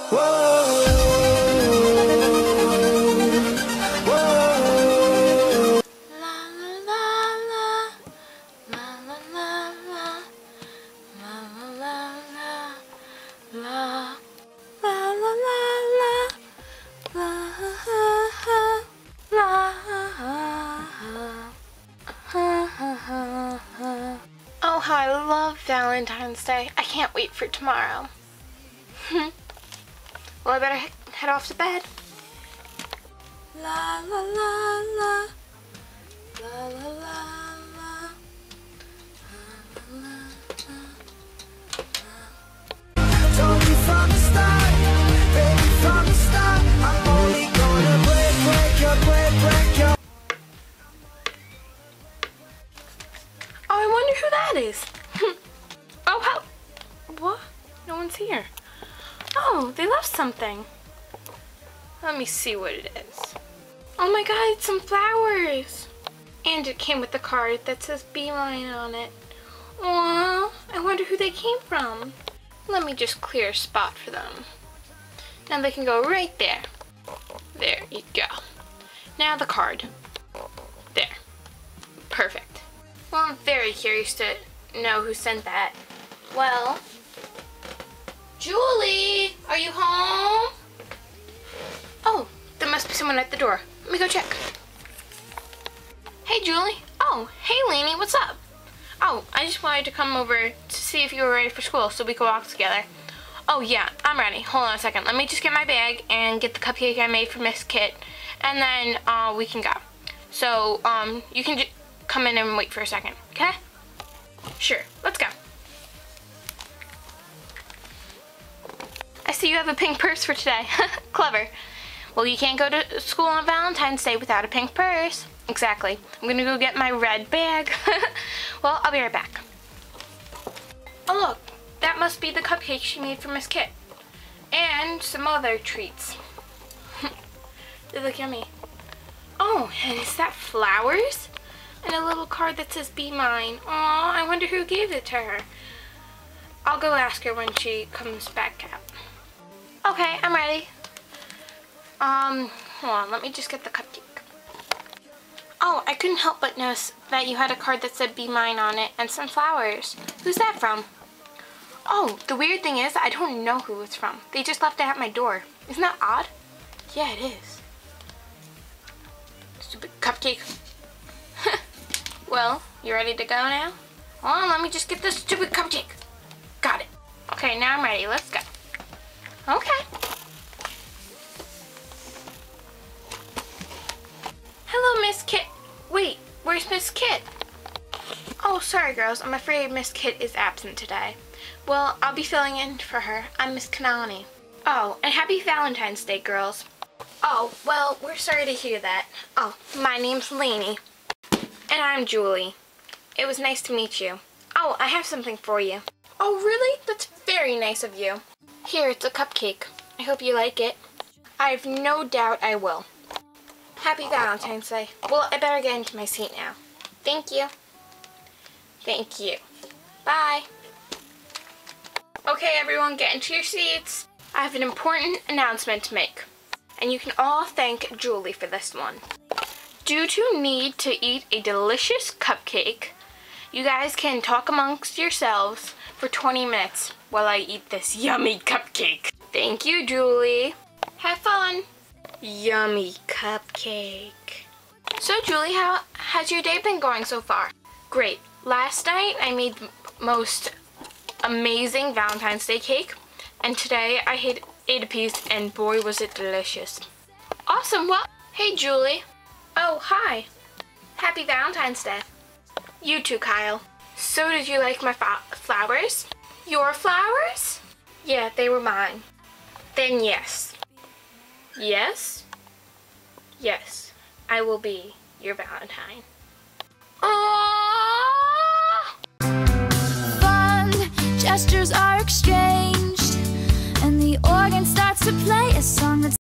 Oh, how I love Valentine's Day. I can't wait for tomorrow. Well, I better head off to bed. La la la la. La la la la. Told you from the start, baby, from the start, I'm only gonna break your. Oh, I wonder who that is. Oh, how? What? No one's here. Oh, they left something. Let me see what it is. Oh my god, it's some flowers. And it came with a card that says Beeline on it. Aww, I wonder who they came from. Let me just clear a spot for them. Now they can go right there. There you go. Now the card. There. Perfect. Well, I'm very curious to know who sent that. Well, Julie, are you home? Oh, there must be someone at the door. Let me go check. Hey, Julie. Oh, hey, Lainey, what's up? Oh, I just wanted to come over to see if you were ready for school so we could walk together. Oh, yeah, I'm ready. Hold on a second. Let me just get my bag and get the cupcake I made for Miss Kit, and then we can go. So, you can come in and wait for a second, okay? Sure, let's go. I see you have a pink purse for today. Clever. Well, you can't go to school on Valentine's Day without a pink purse. Exactly. I'm gonna go get my red bag. Well, I'll be right back. Oh, look. That must be the cupcake she made for Miss Kit. And some other treats. They look yummy. Oh, and is that flowers? And a little card that says "Be Mine." Aw, I wonder who gave it to her. I'll go ask her when she comes back out. Okay, I'm ready. Hold on, let me just get the cupcake. Oh, I couldn't help but notice that you had a card that said "Be Mine" on it and some flowers. Who's that from? Oh, the weird thing is I don't know who it's from. They just left it at my door. Isn't that odd? Yeah, it is. Stupid cupcake. Well, you ready to go now? Hold on, let me just get this stupid cupcake. Got it. Okay, now I'm ready. Let's go. Okay. Hello, Miss Kit. Wait, where's Miss Kit? Oh, sorry, girls. I'm afraid Miss Kit is absent today. Well, I'll be filling in for her. I'm Miss Kanani. Oh, and happy Valentine's Day, girls. Oh, well, we're sorry to hear that. Oh, my name's Lainey. And I'm Julie. It was nice to meet you. Oh, I have something for you. Oh, really? That's very nice of you. Here, it's a cupcake. I hope you like it. I have no doubt I will. Happy Valentine's Day. Well, I better get into my seat now. Thank you. Thank you. Bye. Okay, everyone, get into your seats. I have an important announcement to make. And you can all thank Julie for this one. Due to need to eat a delicious cupcake, you guys can talk amongst yourselves for 20 minutes while I eat this yummy cupcake. Thank you, Julie. Have fun. Yummy cupcake. So, Julie, how has your day been going so far? Great. Last night I made the most amazing Valentine's Day cake, and today I ate a piece, and boy was it delicious. Awesome. Well, hey, Julie. Oh, hi. Happy Valentine's Day. You too, Kyle. So did you like my flowers? Your flowers? Yeah, they were mine. Then yes. Yes? Yes, I will be your Valentine. Aww! Fun gestures are exchanged, and the organ starts to play a song that's